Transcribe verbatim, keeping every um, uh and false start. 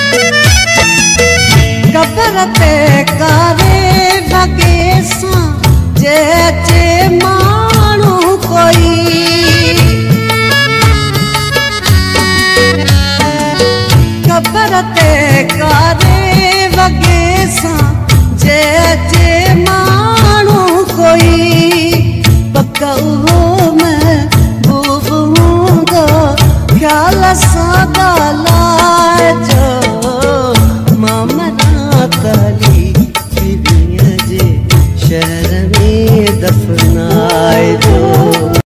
cover ते करे भगे सा जे चे मां